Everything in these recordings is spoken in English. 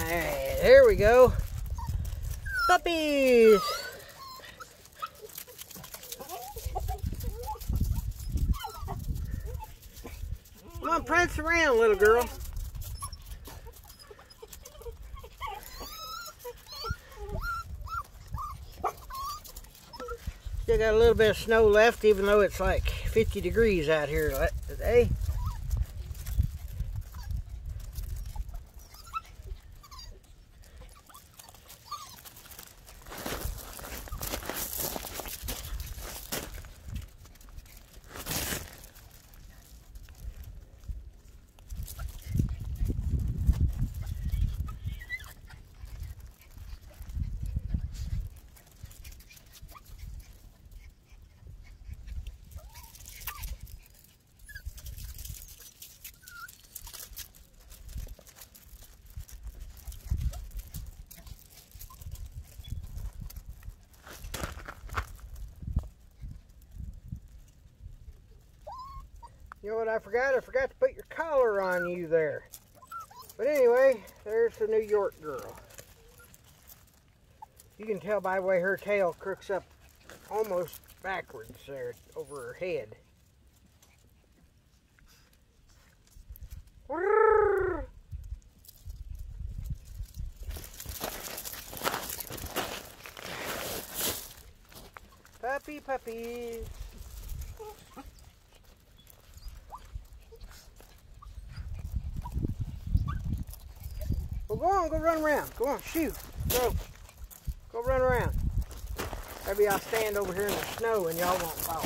Alright, there we go. Puppies! Come on, prance around, little girl. Still got a little bit of snow left, even though it's like 50 degrees out here today. You know what I forgot? I forgot to put your collar on you there. But anyway, there's the New York girl. You can tell by the way her tail crooks up almost backwards there over her head. Puppies. Well, go run around. Go on, shoot. Go run around. Maybe I'll stand over here in the snow and y'all won't fall.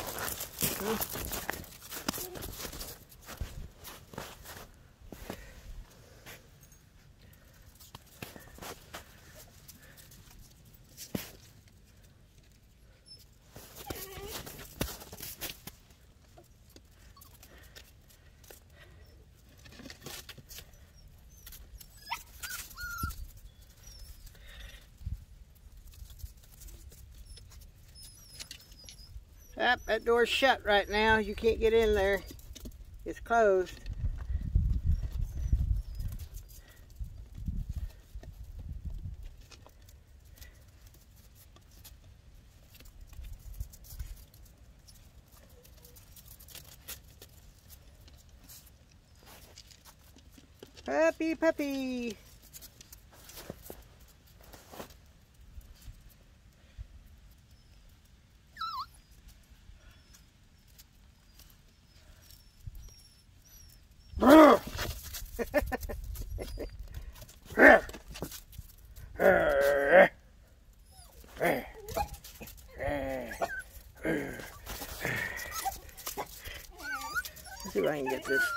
That door's shut right now. You can't get in there. It's closed. Puppy. Let's see if I can get this.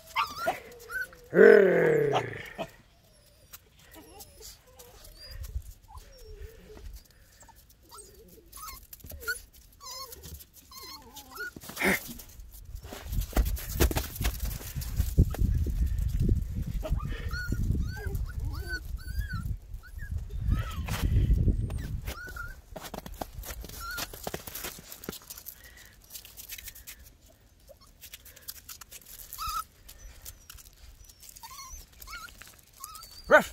Ruff!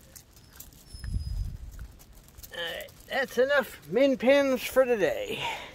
Alright, that's enough min pins for today.